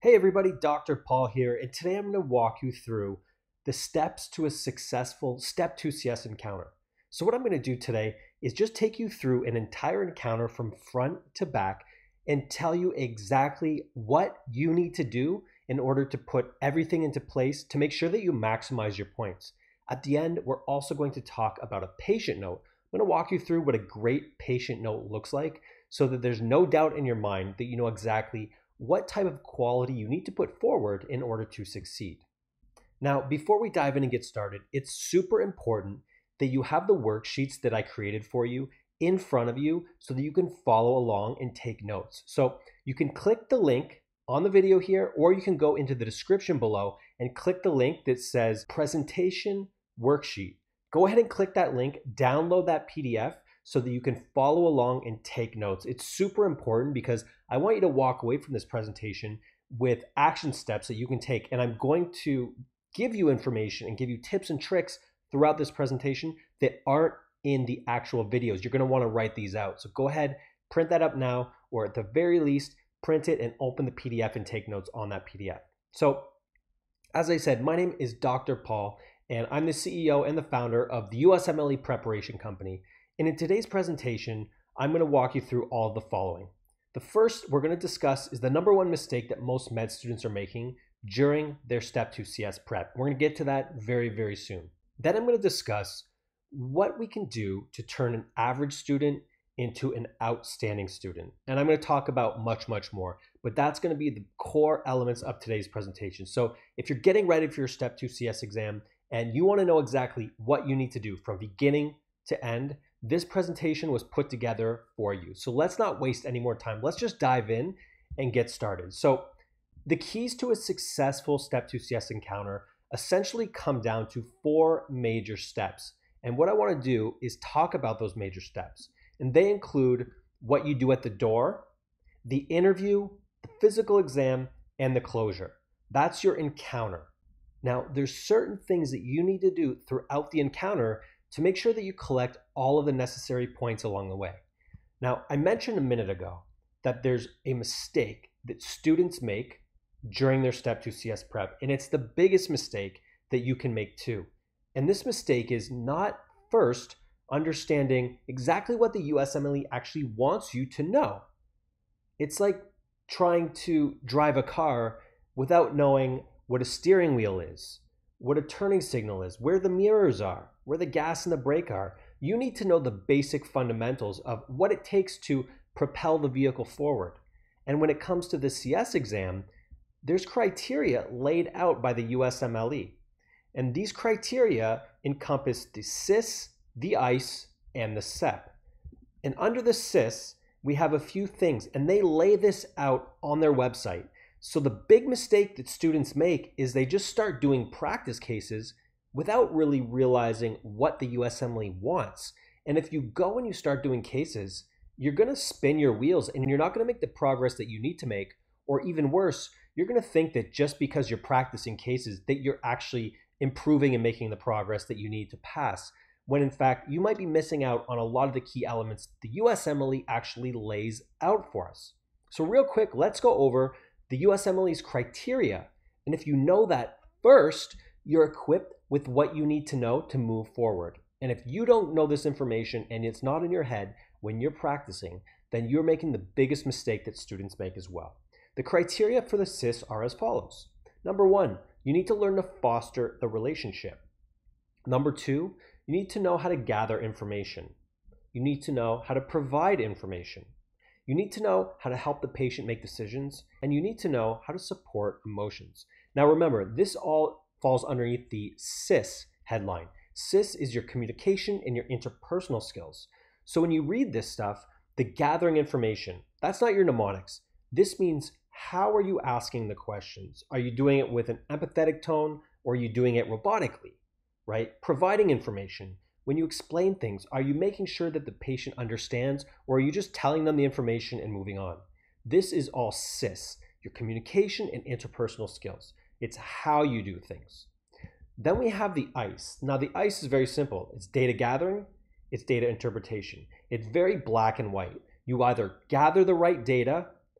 Hey everybody, Dr. Paul here, and today I'm going to walk you through the steps to a successful Step 2 CS encounter. So what I'm going to do today is just take you through an entire encounter from front to back and tell you exactly what you need to do in order to put everything into place to make sure that you maximize your points. At the end, we're also going to talk about a patient note. I'm going to walk you through what a great patient note looks like so that there's no doubt in your mind that you know exactly what type of quality you need to put forward in order to succeed. Now, before we dive in and get started, it's super important that you have the worksheets that I created for you in front of you so that you can follow along and take notes. So you can click the link on the video here, or you can go into the description below and click the link that says presentation worksheet. Go ahead and click that link, download that PDF so that you can follow along and take notes. It's super important because I want you to walk away from this presentation with action steps that you can take. And I'm going to give you information and give you tips and tricks throughout this presentation that aren't in the actual videos. You're gonna wanna write these out. So go ahead, print that up now, or at the very least, print it and open the PDF and take notes on that PDF. So as I said, my name is Dr. Paul, and I'm the CEO and the founder of the USMLE Preparation Company. And in today's presentation, I'm going to walk you through all of the following. The first we're going to discuss is the number one mistake that most med students are making during their Step 2 CS prep. We're going to get to that very, very soon. Then I'm going to discuss what we can do to turn an average student into an outstanding student. And I'm going to talk about much, much more, but that's going to be the core elements of today's presentation. So if you're getting ready for your Step 2 CS exam and you want to know exactly what you need to do from beginning to end, this presentation was put together for you. So let's not waste any more time. Let's just dive in and get started. So the keys to a successful Step 2 CS encounter essentially come down to 4 major steps. And what I want to do is talk about those major steps. And they include what you do at the door, the interview, the physical exam, and the closure. That's your encounter. Now, there's certain things that you need to do throughout the encounter to make sure that you collect all of the necessary points along the way. Now, I mentioned a minute ago that there's a mistake that students make during their Step 2 CS prep, and it's the biggest mistake that you can make too. And this mistake is not first understanding exactly what the USMLE actually wants you to know. It's like trying to drive a car without knowing what a steering wheel is, what a turning signal is, where the mirrors are, where the gas and the brake are. You need to know the basic fundamentals of what it takes to propel the vehicle forward. And when it comes to the CS exam, there's criteria laid out by the USMLE. And these criteria encompass the CIS, the ICE, and the CEP. And under the CIS, we have a few things, and they lay this out on their website. So the big mistake that students make is they just start doing practice cases without really realizing what the USMLE wants. And if you go and you start doing cases, you're going to spin your wheels and you're not going to make the progress that you need to make. Or even worse, you're going to think that just because you're practicing cases that you're actually improving and making the progress that you need to pass, when in fact you might be missing out on a lot of the key elements the USMLE actually lays out for us. So real quick, let's go over the USMLE's criteria. And if you know that first, you're equipped with what you need to know to move forward. And if you don't know this information and it's not in your head when you're practicing, then you're making the biggest mistake that students make as well. The criteria for the CIS are as follows. Number 1, you need to learn to foster the relationship. Number 2, you need to know how to gather information. You need to know how to provide information. You need to know how to help the patient make decisions, and you need to know how to support emotions. Now remember, this all falls underneath the CIS headline. CIS is your communication and your interpersonal skills. So when you read this stuff, the gathering information, that's not your mnemonics. This means how are you asking the questions? Are you doing it with an empathetic tone, or are you doing it robotically, right? Providing information. When you explain things, are you making sure that the patient understands, or are you just telling them the information and moving on? This is all CIS, your communication and interpersonal skills. It's how you do things. Then we have the ICE. Now the ICE is very simple. It's data gathering, it's data interpretation. It's very black and white. You either gather the right data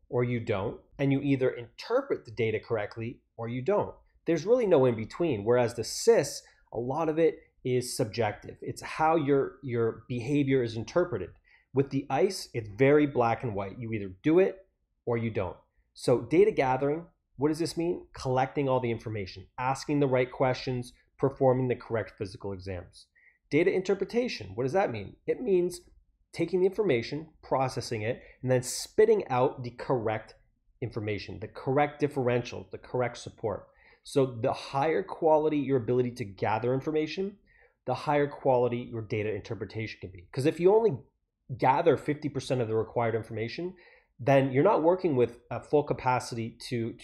or you don't, and you either interpret the data correctly or you don't. There's really no in between. Whereas the SIS, a lot of it is subjective. It's how your behavior is interpreted. With the ICE, it's very black and white. You either do it or you don't. So data gathering, what does this mean? Collecting all the information, asking the right questions, performing the correct physical exams. Data interpretation, what does that mean? It means taking the information, processing it, and then spitting out the correct information, the correct differential, the correct support. So the higher quality your ability to gather information, the higher quality your data interpretation can be. Because if you only gather 50% of the required information, then you're not working with a full capacity to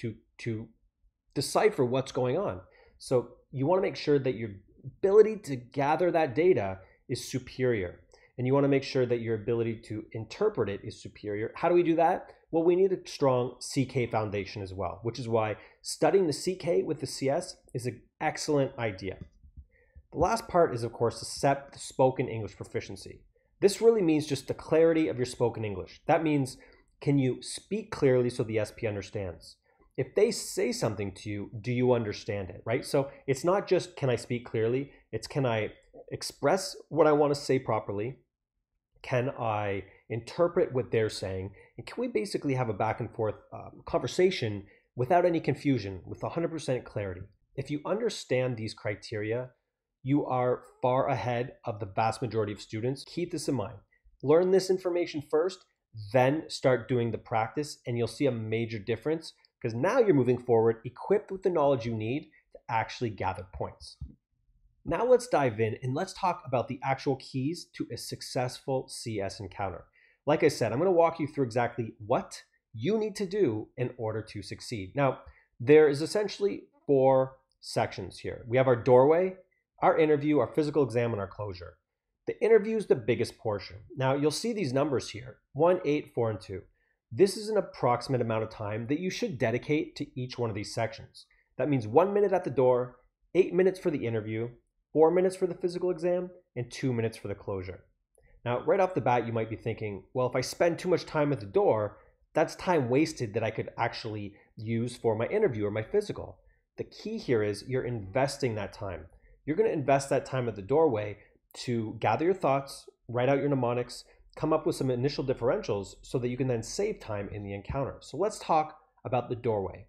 decipher what's going on. So you want to make sure that your ability to gather that data is superior. And you want to make sure that your ability to interpret it is superior. How do we do that? Well, we need a strong CK foundation as well, which is why studying the CK with the CS is an excellent idea. The last part is, of course, the SEP, the spoken English proficiency. This really means just the clarity of your spoken English. That means, can you speak clearly so the SP understands? If they say something to you, do you understand it, right? So it's not just, can I speak clearly? It's, can I express what I want to say properly? Can I interpret what they're saying? And can we basically have a back and forth conversation without any confusion, with 100% clarity? If you understand these criteria, you are far ahead of the vast majority of students. Keep this in mind. Learn this information first, then start doing the practice, and you'll see a major difference, because now you're moving forward equipped with the knowledge you need to actually gather points. Now let's dive in and let's talk about the actual keys to a successful CS encounter. Like I said, I'm going to walk you through exactly what you need to do in order to succeed. Now, there is essentially 4 sections here. We have our doorway, our interview, our physical exam, and our closure. The interview is the biggest portion. Now, you'll see these numbers here, 1, 8, 4, and 2. This is an approximate amount of time that you should dedicate to each one of these sections. That means 1 minute at the door, 8 minutes for the interview, 4 minutes for the physical exam, and 2 minutes for the closure. Now, right off the bat, you might be thinking, well, if I spend too much time at the door, that's time wasted that I could actually use for my interview or my physical. The key here is you're investing that time. You're going to invest that time at the doorway to gather your thoughts, write out your mnemonics, come up with some initial differentials so that you can then save time in the encounter. So let's talk about the doorway.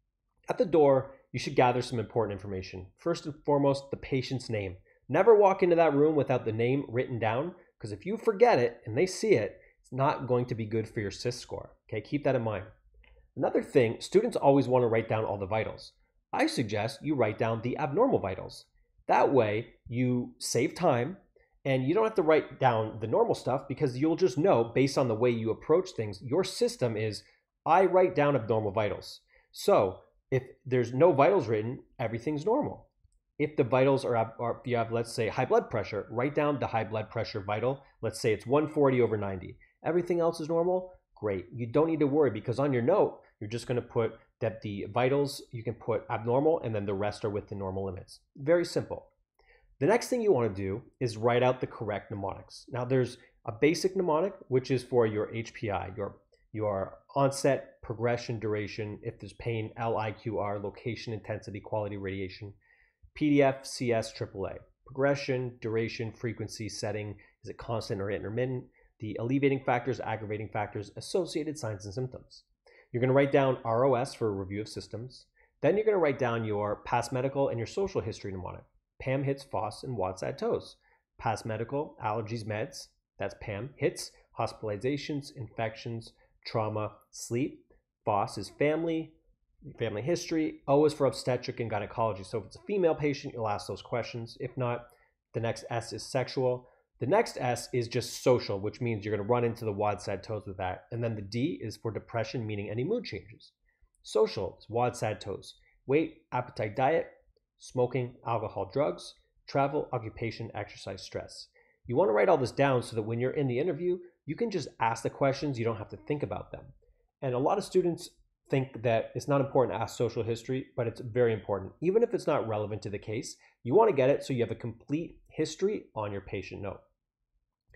At the door, you should gather some important information. First and foremost, the patient's name. Never walk into that room without the name written down, because if you forget it and they see it, it's not going to be good for your SIS score. Okay, keep that in mind. Another thing, students always want to write down all the vitals. I suggest you write down the abnormal vitals. That way, you save time and you don't have to write down the normal stuff, because you'll just know based on the way you approach things, your system is, I write down abnormal vitals. So if there's no vitals written, everything's normal. If the vitals are if you have, let's say, high blood pressure, write down the high blood pressure vital. Let's say it's 140/90. Everything else is normal. Great. You don't need to worry, because on your note, you're just going to put that the vitals, you can put abnormal, and then the rest are within normal limits. Very simple. The next thing you want to do is write out the correct mnemonics. Now, there's a basic mnemonic, which is for your HPI, your onset, progression, duration, if there's pain, LIQR, location, intensity, quality, radiation, PDF, CS, AAA. Progression, duration, frequency, setting, is it constant or intermittent, the alleviating factors, aggravating factors, associated signs and symptoms. You're going to write down ROS for a review of systems. Then you're going to write down your past medical and your social history mnemonic. PAM, HITS, FOS, and WADS, AD, TOS. Past medical, allergies, meds, that's PAM. HITS, hospitalizations, infections, trauma, sleep. FOS is family history. O is for obstetric and gynecology. So if it's a female patient, you'll ask those questions. If not, the next S is sexual. The next S is just social, which means you're going to run into the WADS, AD, TOS with that. And then the D is for depression, meaning any mood changes. Social is WADS, AD, TOS. Weight, appetite, diet, smoking, alcohol, drugs, travel, occupation, exercise, stress. You want to write all this down so that when you're in the interview, you can just ask the questions. You don't have to think about them. And a lot of students think that it's not important to ask social history, but it's very important. Even if it's not relevant to the case, you want to get it so you have a complete history on your patient note.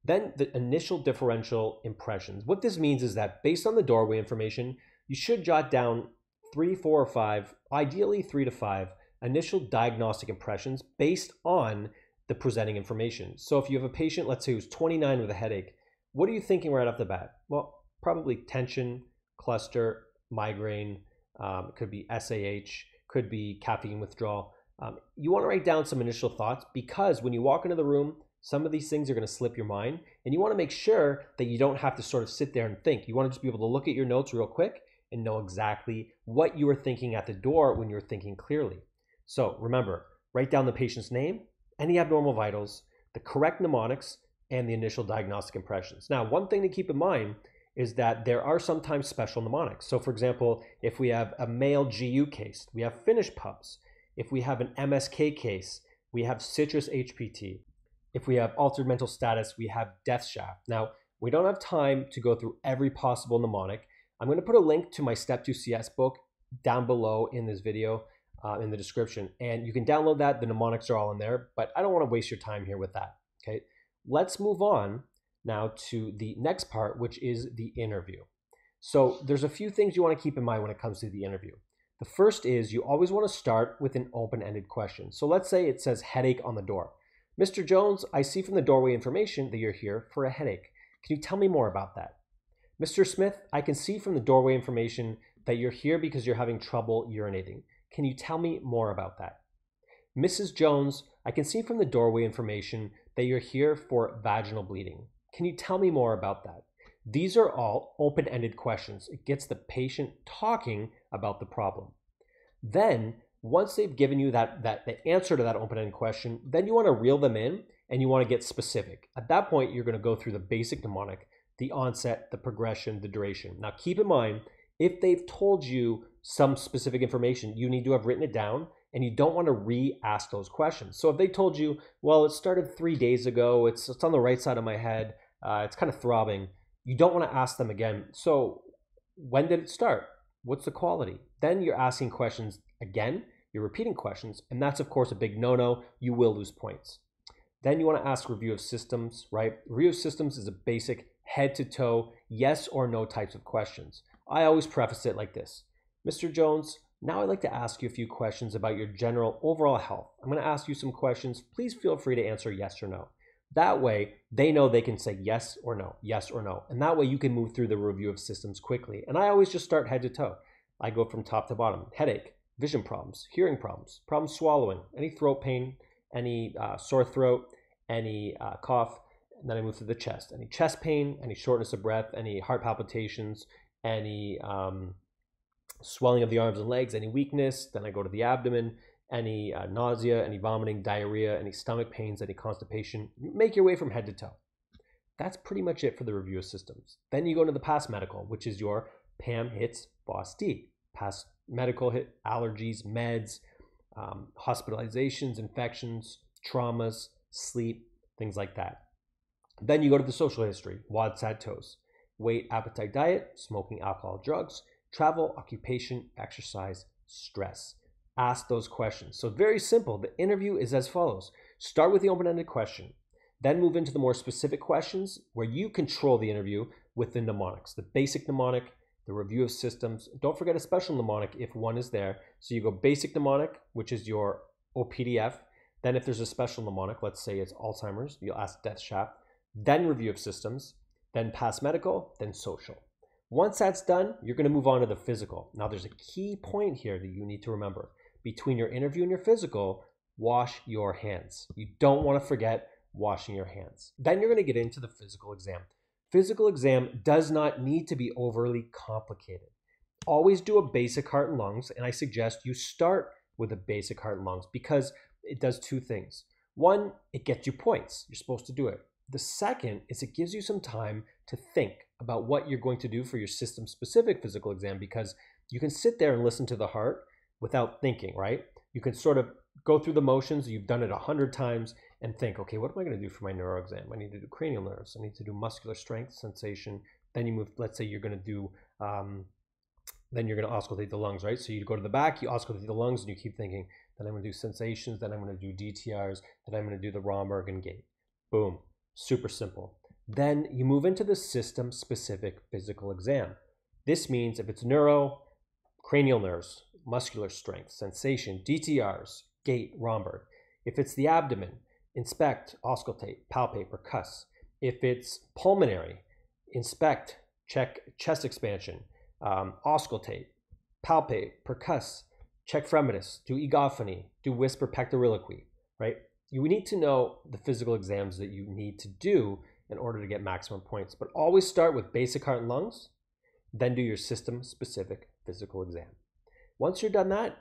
Then the initial differential impressions. What this means is that based on the doorway information, you should jot down 3, 4, or 5, ideally 3 to 5, initial diagnostic impressions based on the presenting information. So if you have a patient, let's say who's 29 with a headache, what are you thinking right off the bat? Well, probably tension, cluster, migraine, it could be SAH, could be caffeine withdrawal. You want to write down some initial thoughts because when you walk into the room, some of these things are going to slip your mind, and you want to make sure that you don't have to sort of sit there and think. You want to just be able to look at your notes real quick and know exactly what you were thinking at the door when you were thinking clearly. So remember, write down the patient's name, any abnormal vitals, the correct mnemonics, and the initial diagnostic impressions. Now, one thing to keep in mind is that there are sometimes special mnemonics. So for example, if we have a male GU case, we have Finnish pups. If we have an MSK case, we have citrus HPT. If we have altered mental status, we have death shaft. Now, we don't have time to go through every possible mnemonic. I'm going to put a link to my Step 2 CS book down below in this video, in the description, and you can download that. The mnemonics are all in there, but I don't want to waste your time here with that. Okay, let's move on now to the next part, which is the interview. So there's a few things you want to keep in mind when it comes to the interview. The first is you always want to start with an open-ended question. So let's say it says headache on the door. Mr. Jones, I see from the doorway information that you're here for a headache. Can you tell me more about that? Mr. Smith, I can see from the doorway information that you're here because you're having trouble urinating. Can you tell me more about that? Mrs. Jones, I can see from the doorway information that you're here for vaginal bleeding. Can you tell me more about that? These are all open-ended questions. It gets the patient talking about the problem. Then, once they've given you the answer to that open-ended question, then you want to reel them in and you want to get specific. At that point, you're going to go through the basic mnemonic, the onset, the progression, the duration. Now, keep in mind, if they've told you some specific information, you need to have written it down, and you don't want to re-ask those questions. So if they told you, well, it started 3 days ago, it's on the right side of my head, it's kind of throbbing, you don't want to ask them again, so when did it start? What's the quality? Then you're asking questions again, you're repeating questions, and that's of course a big no-no. You will lose points. Then you want to ask review of systems, right? Review of systems is a basic head-to-toe, yes or no types of questions. I always preface it like this. Mr. Jones, now I'd like to ask you a few questions about your general overall health. I'm going to ask you some questions. Please feel free to answer yes or no. That way, they know they can say yes or no, yes or no. And that way you can move through the review of systems quickly. And I always just start head to toe. I go from top to bottom. Headache, vision problems, hearing problems, problems swallowing, any throat pain, any sore throat, any cough. And then I move to the chest. Any chest pain, any shortness of breath, any heart palpitations, any swelling of the arms and legs, any weakness. Then I go to the abdomen, any nausea, any vomiting, diarrhea, any stomach pains, any constipation. Make your way from head to toe. That's pretty much it for the review of systems. Then you go to the past medical, which is your PAM hits FOSS-D. Past medical hit allergies, meds, hospitalizations, infections, traumas, sleep, things like that. Then you go to the social history, WOD, SAD, TOS, weight, appetite, diet, smoking, alcohol, drugs, travel, occupation, exercise, stress. Ask those questions. So very simple. The interview is as follows. Start with the open-ended question, then move into the more specific questions where you control the interview with the mnemonics, the basic mnemonic, the review of systems. Don't forget a special mnemonic if one is there. So you go basic mnemonic, which is your OPDF. Then if there's a special mnemonic, let's say it's Alzheimer's, you'll ask death shaft, then review of systems, then past medical, then social. Once that's done, you're going to move on to the physical. Now there's a key point here that you need to remember. Between your interview and your physical, wash your hands. You don't want to forget washing your hands. Then you're going to get into the physical exam. Physical exam does not need to be overly complicated. Always do a basic heart and lungs, and I suggest you start with a basic heart and lungs because it does two things. One, it gets you points. You're supposed to do it. The second is it gives you some time to think about what you're going to do for your system-specific physical exam because you can sit there and listen to the heart without thinking, right? You can sort of go through the motions. You've done it 100 times and think, okay, what am I going to do for my neuro exam? I need to do cranial nerves. I need to do muscular strength, sensation. Then you move, let's say you're going to do, then you're going to auscultate the lungs, right? So you go to the back, you auscultate the lungs, and you keep thinking, then I'm going to do sensations, then I'm going to do DTRs, then I'm going to do the Romberg and gait. Boom. Super simple. Then you move into the system-specific physical exam. This means if it's neuro, cranial nerves, muscular strength, sensation, DTRs, gait, Romberg. If it's the abdomen, inspect, auscultate, palpate, percuss. If it's pulmonary, inspect, check chest expansion, auscultate, palpate, percuss, check fremitus, do egophony, do whisper pectoriloquy, right? You need to know the physical exams that you need to do in order to get maximum points. But always start with basic heart and lungs, then do your system-specific physical exam. Once you're done that,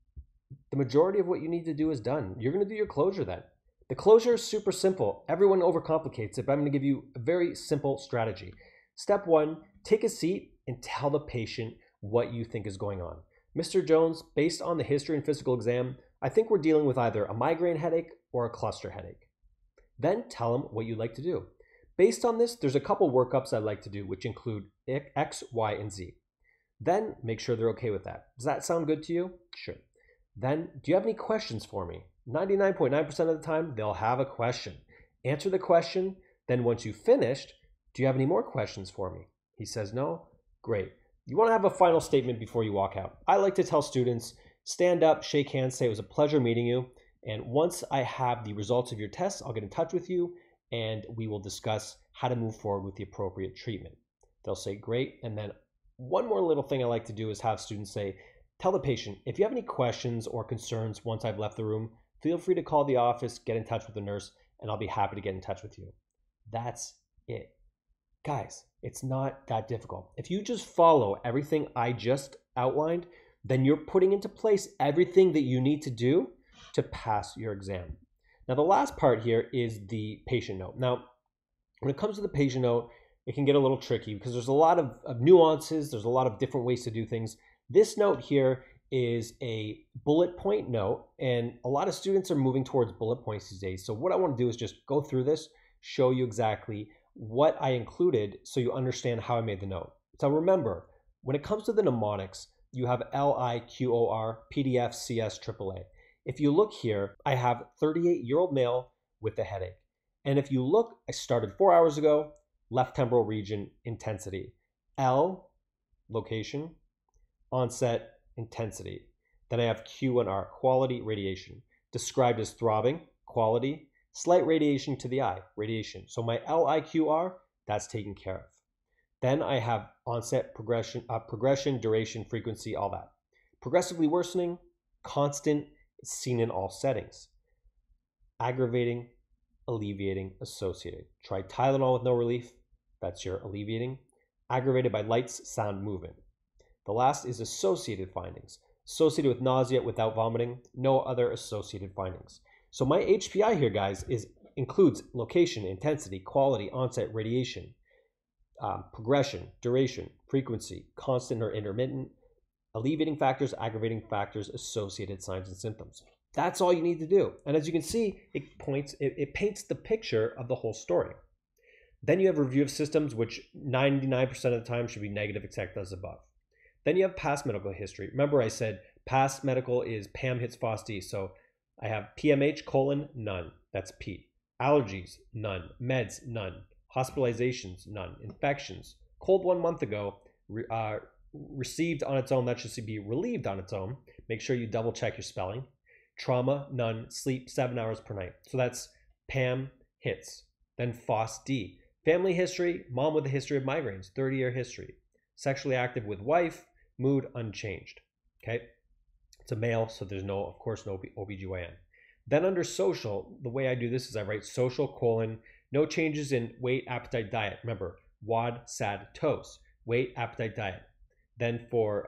the majority of what you need to do is done. You're going to do your closure then. The closure is super simple. Everyone overcomplicates it, but I'm going to give you a very simple strategy. Step one, take a seat and tell the patient what you think is going on. Mr. Jones, based on the history and physical exam, I think we're dealing with either a migraine headache or a cluster headache. Then tell them what you'd like to do. Based on this, there's a couple workups I'd like to do, which include X, Y, and Z. Then make sure they're okay with that. Does that sound good to you? Sure. Then, do you have any questions for me? 99.9% of the time, they'll have a question. Answer the question. Then once you've finished, do you have any more questions for me? He says no. Great. You want to have a final statement before you walk out. I like to tell students, stand up, shake hands, say it was a pleasure meeting you. And once I have the results of your tests, I'll get in touch with you and we will discuss how to move forward with the appropriate treatment. They'll say great. And then one more little thing I like to do is have students say, tell the patient, if you have any questions or concerns once I've left the room, feel free to call the office, get in touch with the nurse, and I'll be happy to get in touch with you. That's it. Guys, it's not that difficult. If you just follow everything I just outlined, then you're putting into place everything that you need to do to pass your exam. Now, the last part here is the patient note. Now, when it comes to the patient note, it can get a little tricky because there's a lot of nuances. There's a lot of different ways to do things. This note here is a bullet point note, and a lot of students are moving towards bullet points these days. So what I want to do is just go through this, show you exactly what I included so you understand how I made the note. So remember, when it comes to the mnemonics, you have LIQOR, PDF, CS, AAA. If you look here, I have 38-year-old male with a headache. And if you look, I started 4 hours ago, left temporal region, intensity. L, location, onset, intensity. Then I have Q and R, quality, radiation. Described as throbbing, quality, slight radiation to the eye, radiation. So my LIQR, that's taken care of. Then I have onset, progression, duration, frequency, all that. Progressively worsening, constant, seen in all settings. Aggravating, alleviating, associated. Try Tylenol with no relief, that's your alleviating. Aggravated by lights, sound, movement. The last is associated findings. Associated with nausea without vomiting, no other associated findings. So my HPI here, guys, includes location, intensity, quality, onset, radiation, progression, duration, frequency, constant or intermittent, alleviating factors, aggravating factors, associated signs and symptoms. That's all you need to do. And as you can see, it paints the picture of the whole story. Then you have review of systems, which 99% of the time should be negative except as above. Then you have past medical history. Remember I said past medical is Pam hits FOSD. So I have PMH, none. That's P. Allergies, none. Meds, none. Hospitalizations, none. Infections, cold 1 month ago, received on its own. That should be relieved on its own. Make sure you double check your spelling. Trauma, none. Sleep, 7 hours per night. So that's Pam hits. Then FOSD. Family history, mom with a history of migraines, 30-year history. Sexually active with wife, mood unchanged. Okay, it's a male, so there's of course, no OBGYN. Then under social, the way I do this is I write social, no changes in weight, appetite, diet. Remember, WAD, SAD, TOS, weight, appetite, diet. Then for,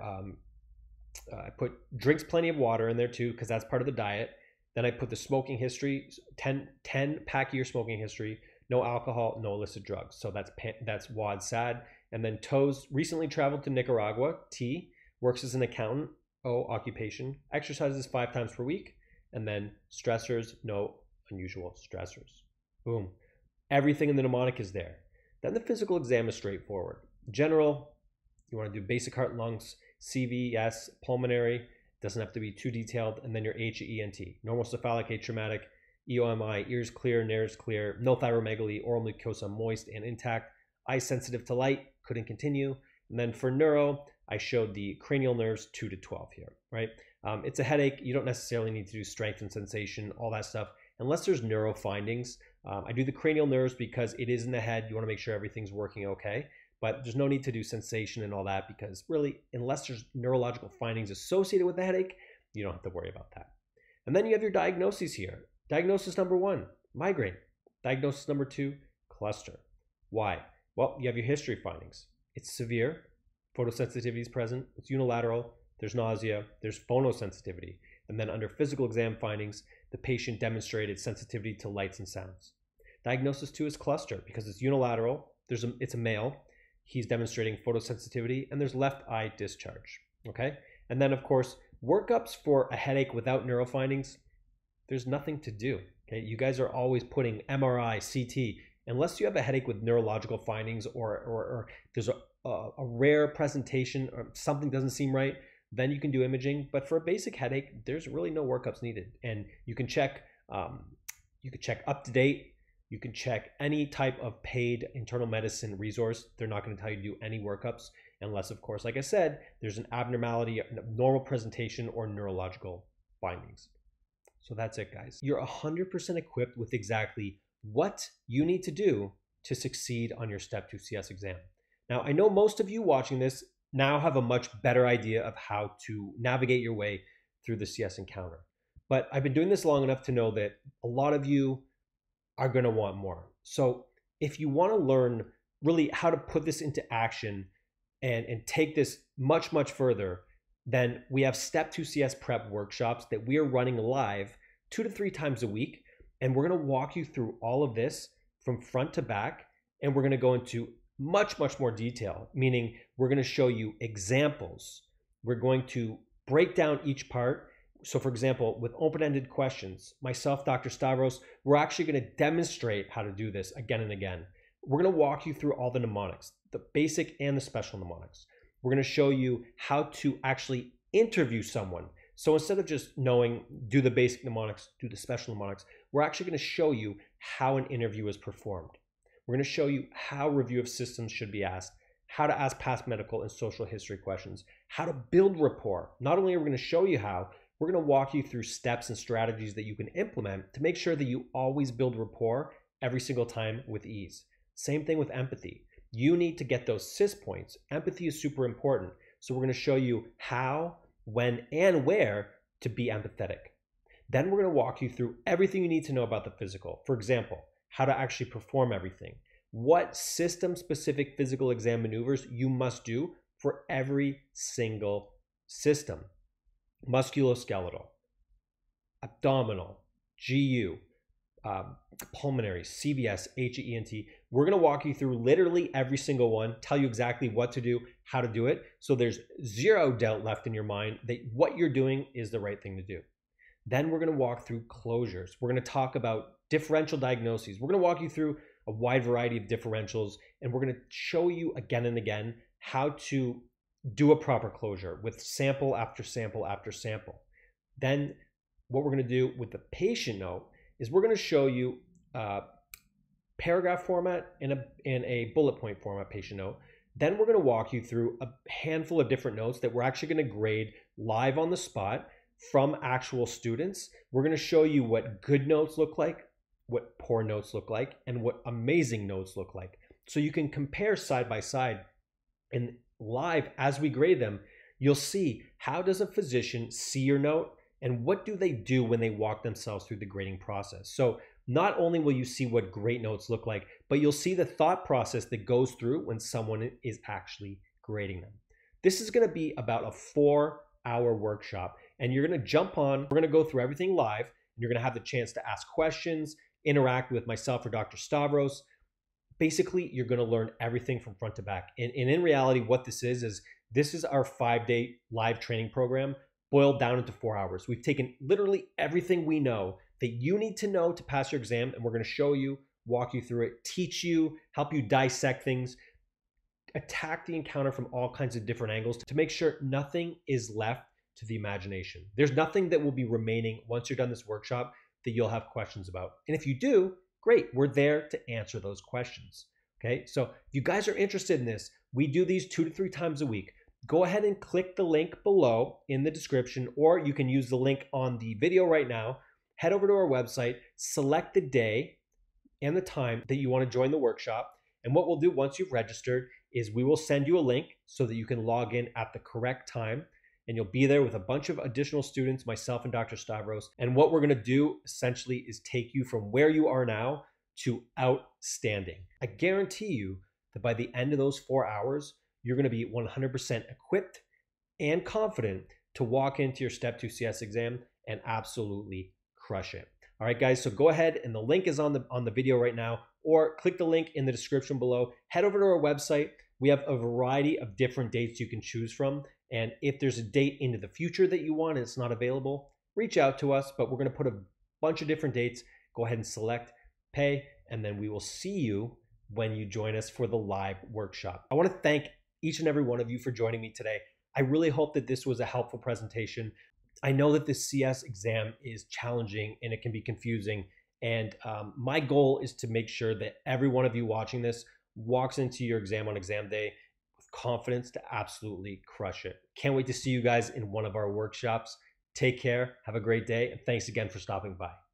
I put drinks plenty of water in there too, because that's part of the diet. Then I put the smoking history, 10 pack year smoking history, no alcohol, no illicit drugs. So that's WAD, SAD. And then TOS, recently traveled to Nicaragua. T, works as an accountant. O, occupation, exercises 5 times per week. And then stressors, no unusual stressors. Boom. Everything in the mnemonic is there. Then the physical exam is straightforward. General, you want to do basic heart, lungs, CVS, pulmonary, doesn't have to be too detailed. And then your HENT, normal cephalic, atraumatic, EOMI, ears clear, nares clear, no thyromegaly, oral mucosa moist and intact, eyes sensitive to light, couldn't continue. And then for neuro, I showed the cranial nerves 2 to 12 here, right? It's a headache. You don't necessarily need to do strength and sensation, all that stuff, unless there's neuro findings. I do the cranial nerves because it is in the head. You want to make sure everything's working okay, but there's no need to do sensation and all that because really, unless there's neurological findings associated with the headache, you don't have to worry about that. And then you have your diagnoses here. Diagnosis number 1, migraine. Diagnosis number 2, cluster. Why? Well, you have your history findings. It's severe. Photosensitivity is present. It's unilateral. There's nausea. There's phonosensitivity. And then under physical exam findings, the patient demonstrated sensitivity to lights and sounds. Diagnosis 2 is cluster because it's unilateral. It's a male. He's demonstrating photosensitivity and there's left eye discharge. Okay. And then of course, workups for a headache without neuro findings, there's nothing to do. Okay. You guys are always putting MRI, CT, unless you have a headache with neurological findings or there's a rare presentation or something doesn't seem right, then you can do imaging. But for a basic headache, there's really no workups needed. And you can check up to date. You can check any type of paid internal medicine resource. They're not going to tell you to do any workups unless, of course, like I said, there's an abnormality, an abnormal presentation, or neurological findings. So that's it, guys. You're 100% equipped with exactly what you need to do to succeed on your Step 2 CS exam. Now, I know most of you watching this now have a much better idea of how to navigate your way through the CS encounter. But I've been doing this long enough to know that a lot of you are going to want more. So if you want to learn really how to put this into action and take this much, much further, then we have Step 2 CS prep workshops that we are running live 2 to 3 times a week. And we're going to walk you through all of this from front to back. And we're going to go into much, much more detail, meaning we're going to show you examples. We're going to break down each part. So for example, with open-ended questions, myself, Dr. Stavros, we're actually going to demonstrate how to do this again and again. We're going to walk you through all the mnemonics, the basic and the special mnemonics. We're going to show you how to actually interview someone. So instead of just knowing, do the basic mnemonics, do the special mnemonics, we're actually going to show you how an interview is performed. We're going to show you how review of systems should be asked, how to ask past medical and social history questions, how to build rapport. Not only are we going to show you how, we're going to walk you through steps and strategies that you can implement to make sure that you always build rapport every single time with ease. Same thing with empathy. You need to get those CIS points. Empathy is super important. So we're going to show you how, when, and where to be empathetic. Then we're going to walk you through everything you need to know about the physical. For example, how to actually perform everything. What system-specific physical exam maneuvers you must do for every single system. Musculoskeletal, abdominal, GU, pulmonary, CVS, HENT. We're going to walk you through literally every single one, tell you exactly what to do, how to do it. So there's zero doubt left in your mind that what you're doing is the right thing to do. Then we're going to walk through closures. We're going to talk about differential diagnoses. We're going to walk you through a wide variety of differentials, and we're going to show you again and again how to do a proper closure with sample after sample after sample. Then what we're going to do with the patient note is we're going to show you paragraph format and a bullet point format patient note. Then we're going to walk you through a handful of different notes that we're actually going to grade live on the spot from actual students. We're going to show you what good notes look like, what poor notes look like, and what amazing notes look like. So you can compare side by side, and live as we grade them, you'll see how does a physician see your note and what do they do when they walk themselves through the grading process. So not only will you see what great notes look like, but you'll see the thought process that goes through when someone is actually grading them. This is going to be about a 4-hour workshop, and you're going to jump on. We're going to go through everything live, and you're going to have the chance to ask questions, interact with myself or Dr. Stavros. Basically, you're going to learn everything from front to back. And in reality, what this is our 5-day live training program boiled down into 4 hours. We've taken literally everything we know that you need to know to pass your exam, and we're going to show you, walk you through it, teach you, help you dissect things, attack the encounter from all kinds of different angles to make sure nothing is left to the imagination. There's nothing that will be remaining once you're done this workshop that you'll have questions about. And if you do, great, we're there to answer those questions. Okay, so if you guys are interested in this, we do these 2 to 3 times a week. Go ahead and click the link below in the description, or you can use the link on the video right now. Head over to our website, select the day and the time that you want to join the workshop. And what we'll do once you've registered is we will send you a link so that you can log in at the correct time. And you'll be there with a bunch of additional students, myself and Dr. Stavros. And what we're going to do essentially is take you from where you are now to outstanding. I guarantee you that by the end of those 4 hours, you're going to be 100% equipped and confident to walk into your Step 2 CS exam and absolutely crush it. All right, guys, so go ahead, and the link is on the video right now, or click the link in the description below. Head over to our website. We have a variety of different dates you can choose from. And if there's a date into the future that you want and it's not available, reach out to us, but we're going to put a bunch of different dates. Go ahead and select, pay, and then we will see you when you join us for the live workshop. I want to thank each and every one of you for joining me today. I really hope that this was a helpful presentation. I know that this CS exam is challenging and it can be confusing. And my goal is to make sure that every one of you watching this walks into your exam on exam day with confidence to absolutely crush it. Can't wait to see you guys in one of our workshops. Take care, have a great day, and thanks again for stopping by.